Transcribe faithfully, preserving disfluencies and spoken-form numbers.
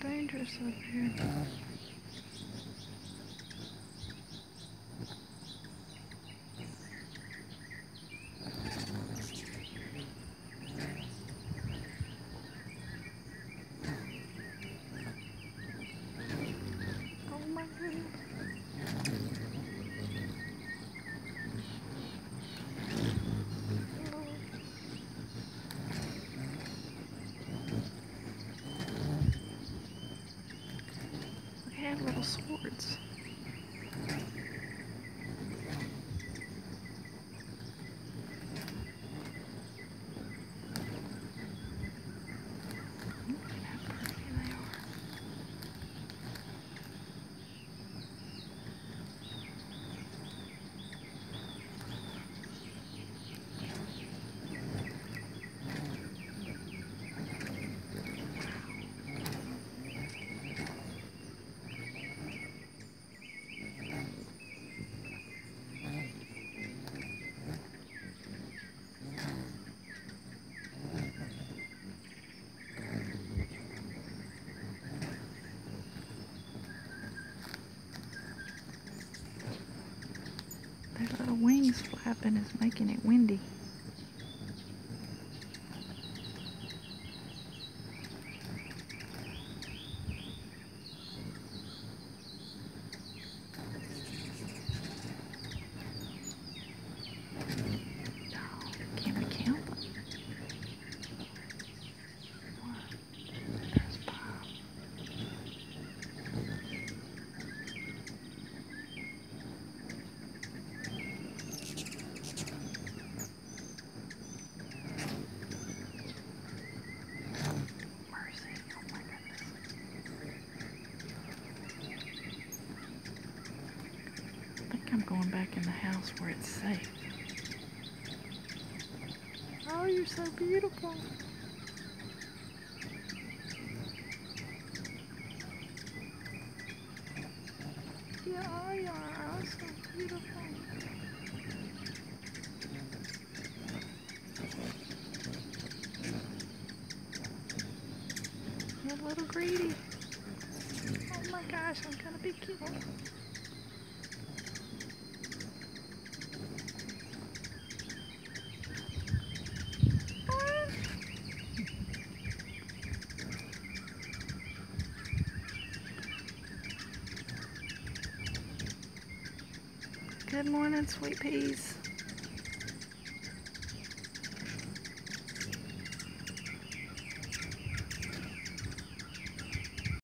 dangerous up here. Oh my goodness. They have little swords. Their little wings flapping is making it windy. Can we count them? One. There's five. Mercy. Oh my goodness. I think I'm going back in the house where it's safe. Oh, you're so beautiful. Yeah, you are so beautiful. You're a little greedy. Oh my gosh, I'm gonna be killed. Good morning, sweet peas.